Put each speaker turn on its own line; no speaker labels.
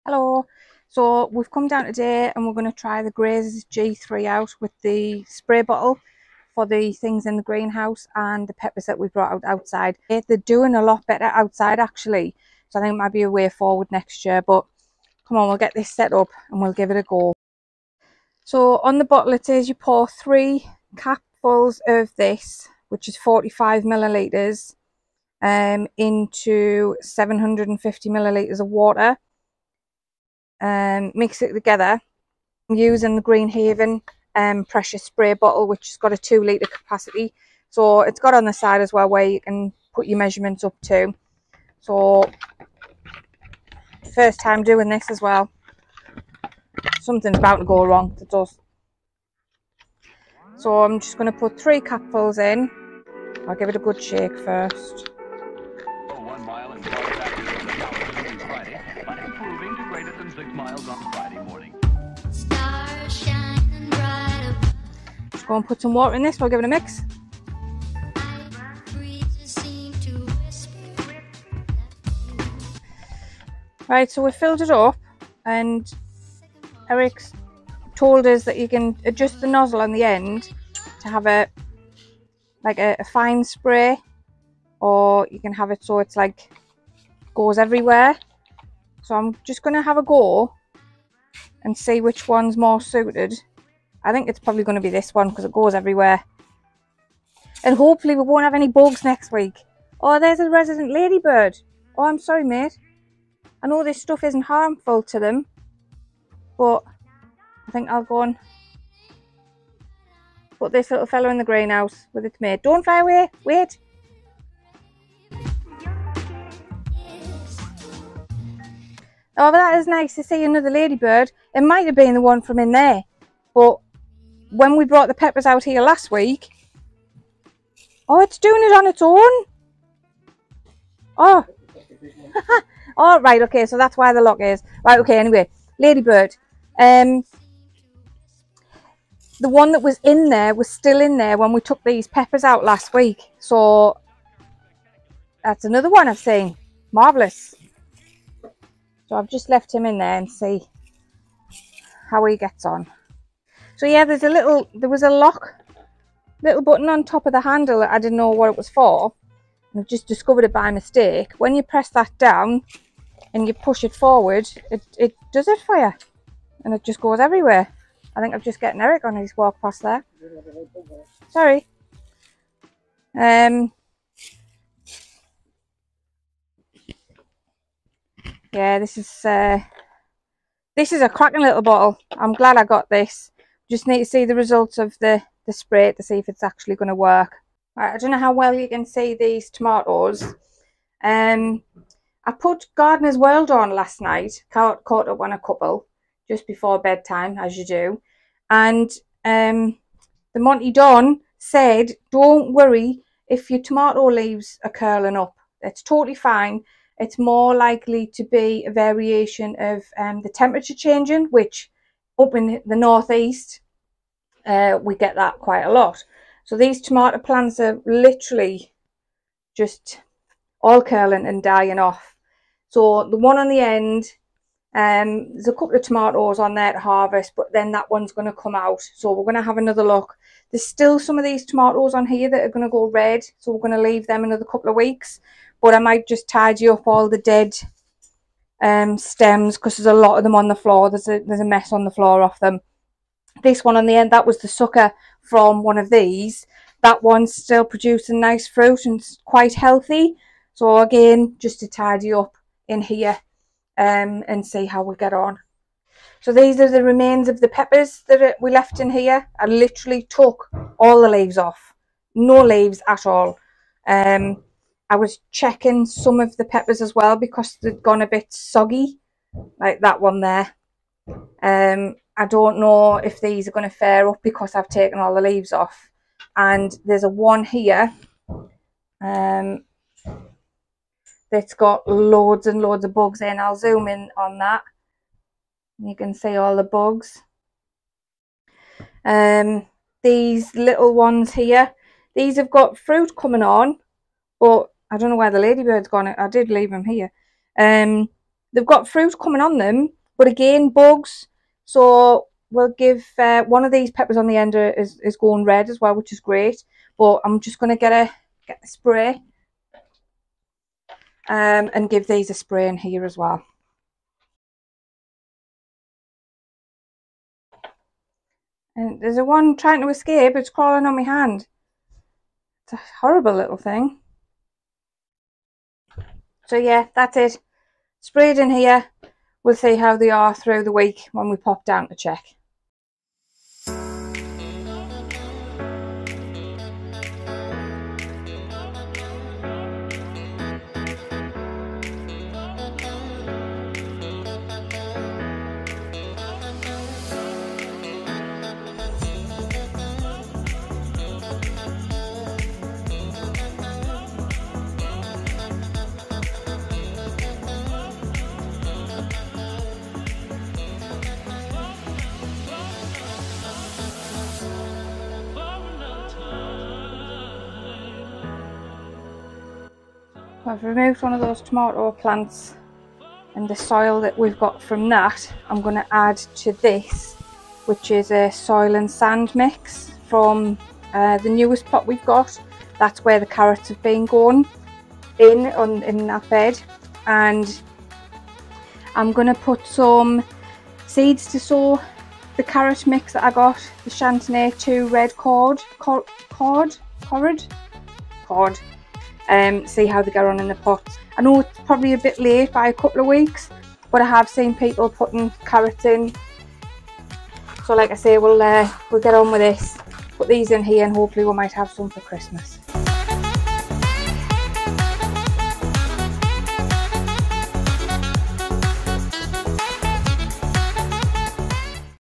Hello. So we've come down today and we're going to try the Graze G3 out with the spray bottle for the things in the greenhouse and the peppers that we brought out outside. They're doing a lot better outside actually, so I think it might be a way forward next year, but come on, we'll get this set up and we'll give it a go. So on the bottle it says you pour 3 capfuls of this, which is 45 millilitres, into 750 millilitres of water. Mix it together. I'm using the Greenhaven pressure spray bottle, which has got a 2 litre capacity, so it's got on the side as well where you can put your measurements up to. So first time doing this as well, something's about to go wrong. It does. So I'm just going to put 3 capfuls in. I'll give it a good shake first.
1 mile and Friday, but improving to greater than 6 miles on Friday morning.
Just go and put some water in this. We'll give it a mix. Right, so we filled it up, and Eric's told us that you can adjust the nozzle on the end to have a fine spray, or you can have it so it's like goes everywhere. So I'm just going to have a go and see which one's more suited. I think it's probably going to be this one because it goes everywhere, and hopefully we won't have any bugs next week. Oh, there's a resident ladybird. Oh, I'm sorry mate, I know this stuff isn't harmful to them, but I think I'll go and put this little fella in the greenhouse with its mate. Don't fly away, wait. Oh, but that is nice to see another ladybird. It might have been the one from in there, but when we brought the peppers out here last week, oh, it's doing it on its own. Oh, oh, right, okay, so that's why the lock is. Right, okay, anyway, ladybird. The one that was in there was still in there when we took these peppers out last week. So that's another one I've seen. Marvellous. So I've just left him in there and see how he gets on. So yeah, there was a little button on top of the handle that I didn't know what it was for. And I've just discovered it by mistake. When you press that down and you push it forward, it does it for you. And it just goes everywhere. I think I'm just getting Eric on his walk past there. Sorry. Yeah, this is a cracking little bottle. I'm glad I got this. Just need to see the results of the spray to see if it's actually going to work. Right, I don't know how well you can see these tomatoes. I put Gardener's World on last night. Caught up on a couple just before bedtime, as you do. And the Monty Don said, don't worry if your tomato leaves are curling up. It's totally fine. It's more likely to be a variation of the temperature changing, which up in the northeast, we get that quite a lot. So these tomato plants are literally just all curling and dying off. So the one on the end, there's a couple of tomatoes on there to harvest, but then that one's going to come out. So we're going to have another look. There's still some of these tomatoes on here that are going to go red, so we're going to leave them another couple of weeks. But I might just tidy up all the dead stems, because there's a lot of them on the floor. There's a mess on the floor off them. This one on the end, that was the sucker from one of these. That one's still producing nice fruit and quite healthy. So again, just to tidy up in here and see how we get on. So these are the remains of the peppers that we left in here. I literally took all the leaves off. No leaves at all. I was checking some of the peppers as well because they'd gone a bit soggy, like that one there. I don't know if these are going to fare up because I've taken all the leaves off. And there's a one here that's got loads and loads of bugs in. I'll zoom in on that. You can see all the bugs. These little ones here, these have got fruit coming on, but I don't know where the ladybird's gone. I did leave them here. they've got fruit coming on them, but again, bugs. So we'll give one of these peppers on the end is going red as well, which is great. But I'm just going to get the spray and give these a spray in here as well. And there's a one trying to escape. It's crawling on my hand. It's a horrible little thing. So yeah, that's it. Sprayed in here. We'll see how they are through the week when we pop down to check. I've removed one of those tomato plants, and the soil that we've got from that I'm going to add to this, which is a soil and sand mix from the newest pot we've got. That's where the carrots have been going in that bed, and I'm going to put some seeds to sow the carrot mix that I got, the Chantenay 2 red cord, see how they get on in the pot. I know it's probably a bit late by a couple of weeks, but I have seen people putting carrots in. So like I say, we'll get on with this, put these in here, and hopefully we might have some for Christmas.